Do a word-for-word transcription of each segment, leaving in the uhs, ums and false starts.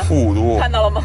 看， 负五度， 看到了吗？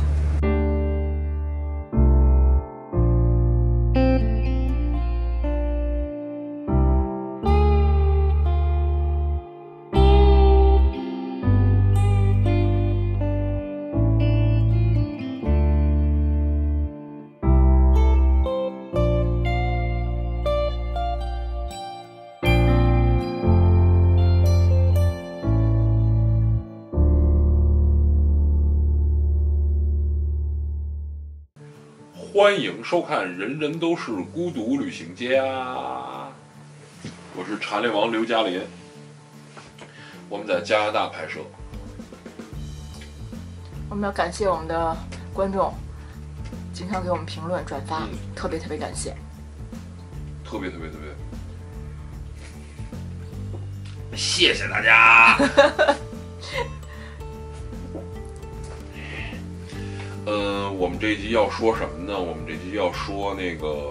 欢迎收看《人人都是孤独旅行家》，我是禅猎王刘嘉林，我们在加拿大拍摄。 我们要感谢我们的观众，经常给我们评论、转发， 嗯、 特别特别感谢， 特别特别特别，谢谢大家。嗯，我们这一集要说什么呢？我们这集要说那个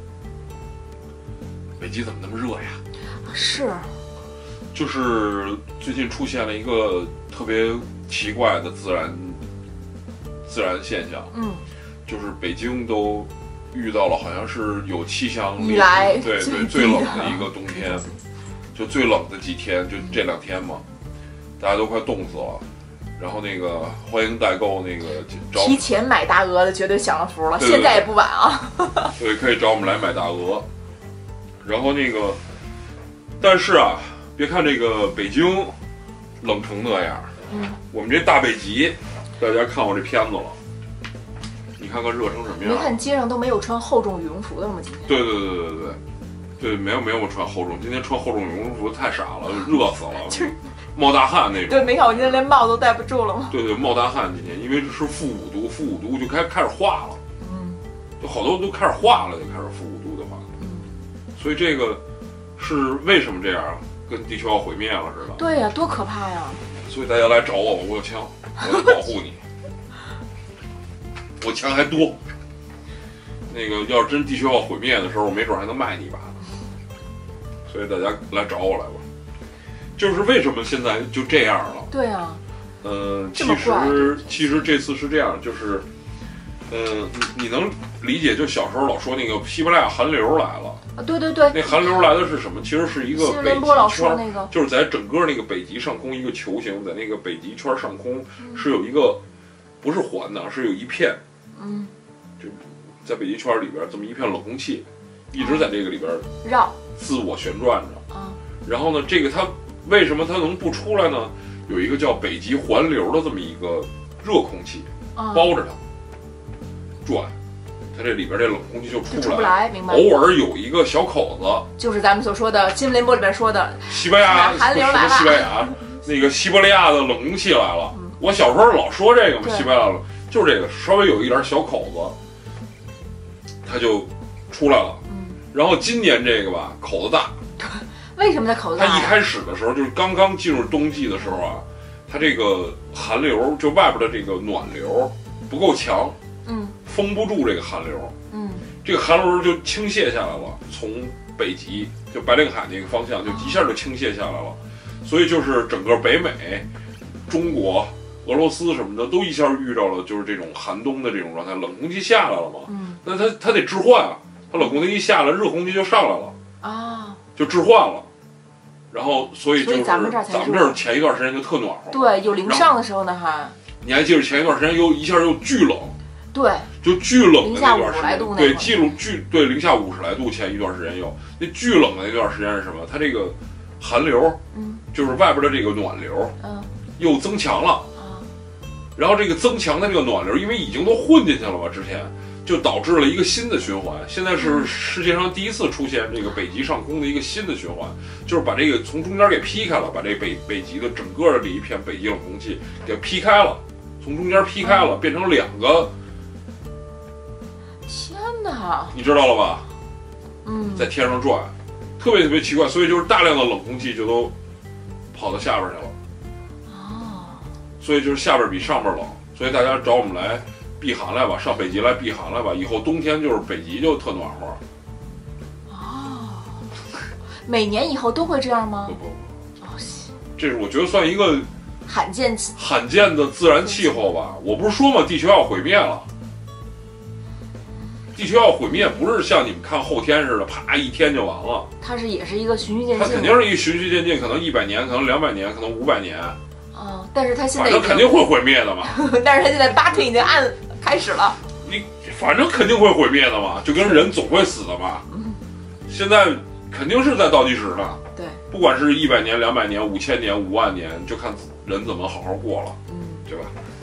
北极怎么那么热呀？ 是， 就是最近出现了一个特别奇怪的自然自然现象， 嗯， 就是北京都遇到了好像是有气象以来对对最冷的一个冬天，就最冷的几天，就这两天嘛，大家都快冻死了。然后那个欢迎代购，那个提前买大鹅的绝对享了福了， 对对对现在也不晚啊。 对，可以找我们来买大鹅。然后那个，但是啊，别看这个北京冷成那样， 嗯， 我们这大北极，大家看我这片子了，你看看热成什么样？ 没看街上都没有穿厚重羽绒服的吗？今天？ 对对对对对对，对，没有没有穿厚重，今天穿厚重羽绒服太傻了，热死了。 就是冒大汗那种。 对，没看我今天连帽子都戴不住了吗？ 对对，冒大汗今天，因为是负五度，负五度就开开始化了， 嗯， 就好多都开始化了，就开始负五度的话， 嗯， 所以这个是为什么这样，跟地球要毁灭了似的。 对呀、啊，多可怕呀！ 所以大家来找我，我有枪，我要保护你，我枪还多。那个要是真地球要毁灭的时候，我没准还能卖你一把。所以大家来找我来吧。就是为什么现在就这样了？ 对啊， 嗯，其实其实这次是这样，就是，嗯，你你能理解，就小时候老说那个西伯利亚寒流来了啊，对对对， 那寒流来的是什么？其实是一个北极圈， 那个就是在整个那个北极上空一个球形，在那个北极圈上空是有一个不是环的，是有一片， 嗯， 就在北极圈里边这么一片冷空气，一直在这个里边绕自我旋转着啊。 然后呢，这个它。为什么它能不出来呢？有一个叫北极环流的这么一个热空气包着它转，它这里边这冷空气就出不来， 出不来，明白？ 偶尔有一个小口子， 就是咱们所说的新闻联播里边说的西伯利亚寒流来了， 西伯利亚那个西伯利亚的冷空气来了。 嗯、 我小时候老说这个嘛，西伯利亚就是这个，稍微有一点小口子，它就出来了。 嗯， 然后今年这个吧，口子大。 为什么它口子大？ 它一开始的时候，就是刚刚进入冬季的时候啊，它这个寒流就外边的这个暖流不够强， 嗯， 封不住这个寒流， 嗯， 这个寒流就倾泻下来了，从北极就白令海那个方向就一下就倾泻下来了，所以就是整个北美、中国、俄罗斯什么的都一下遇到了就是这种寒冬的这种状态，冷空气下来了嘛， 嗯， 那它它得置换啊，它冷空气一下来，热空气就上来了啊， 就置换了。然后，所以就是咱们这儿咱们这儿前一段时间就特暖和， 对，有零上的时候呢还。 你还记得前一段时间又一下又巨冷， 对， 就巨冷的那段时间，对，记录巨对零下五十来度，前一段时间有那巨冷的那段时间是什么？它这个寒流， 嗯， 就是外边的这个暖流， 嗯， 又增强了， 啊， 然后这个增强的这个暖流，因为已经都混进去了嘛，之前。就导致了一个新的循环，现在是世界上第一次出现这个北极上空的一个新的循环，就是把这个从中间给劈开了，把这北北极的整个的这一片北极冷空气给劈开了，从中间劈开了，变成两个。 天哪！ 你知道了吧？ 嗯， 在天上转，特别特别奇怪，所以就是大量的冷空气就都跑到下边去了。 哦。 所以就是下边比上边冷，所以大家找我们来。避寒来吧，上北极来避寒来吧，以后冬天就是北极就特暖和。 哦，每年以后都会这样吗？ 不不不， 哦， 这是我觉得算一个罕见罕见的自然气候吧。我不是说嘛，地球要毁灭了。地球要毁灭，不是像你们看后天似的，啪一天就完了。 它是也是一个循序渐进。 它肯定是一个循序渐进，可能一百年，可能两百年，可能五百年。 哦，但是它现在反正肯定会毁灭的嘛。 但是它现在八天已经按开始了。 你反正肯定会毁灭的嘛，就跟人总会死的嘛。 嗯、 现在肯定是在倒计时呢。 对， 不管是一百年、两百年、五千年、五万年，就看人怎么好好过了，嗯，对吧？